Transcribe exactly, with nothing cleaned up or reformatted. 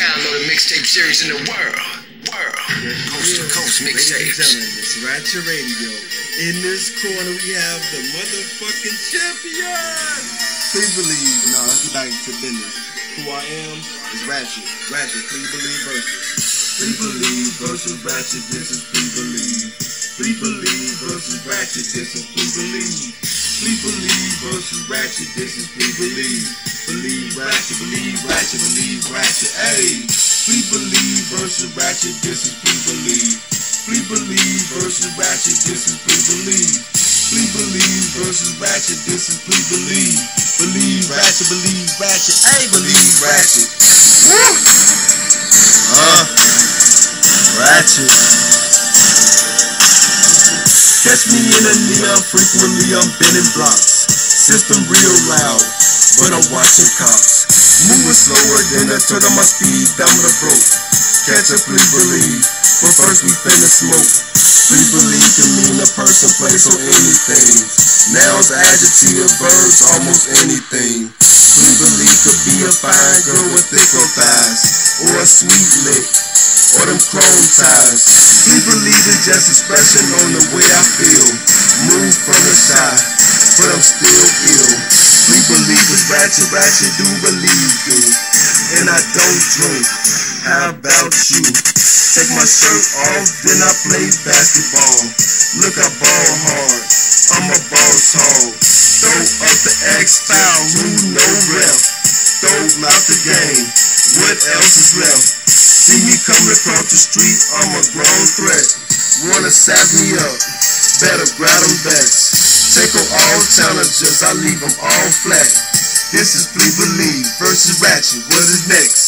download a mixtape series in the world. World. Coast to coast mixtapes. It's Ratchet Radio. In this corner we have the motherfucking champion. Please believe. Nah, let's get back to business. Who I am is Ratchet. Ratchet, please believe versus. Please believe versus Ratchet. This is please believe. Please believe versus Ratchet. This is please believe. Please believe versus Ratchet. This is please believe. Believe Ratchet. Believe Ratchet. Believe Ratchet. Hey. Please believe versus Ratchet. This is please believe. Please believe versus Ratchet. This is please believe. Please believe versus Ratchet. This is please believe. Believe Ratchet. Believe Ratchet. Hey, believe Ratchet. Woo! Uh, Ratchet. Catch me in a neon, frequently I'm bending blocks. System real loud, but I'm watching cops. Moving slower than a turtle, my speed down the broke. Catch up, please believe, but first we finna smoke. Please believe can mean a person, place, or anything. Nouns, adjective, verbs, almost anything. Please believe could be a fine girl with thick or thighs, or a sweet lick, or them chrome ties. Please believe it's just expression on the way I feel. Move from the side, but I'm still ill. Please believe it's Ratchet, Ratchet, do believe you. And I don't drink, how about you? Take my shirt off, then I play basketball. Look, I ball hard, I'm a boss hog. Throw up the X-File, who no rep. Throw out the game, what else is left? See me coming across the street, I'm a grown threat. Wanna sap me up, better grab them bets. Take on all challenges, I leave them all flat. This is Please Believe versus Ratchet, what is next?